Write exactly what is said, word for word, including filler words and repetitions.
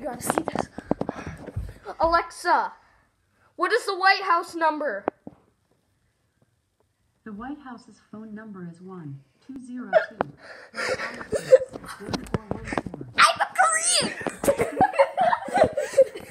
gotta see this. Alexa, what is the White House number? The White House's phone number is one two zero two.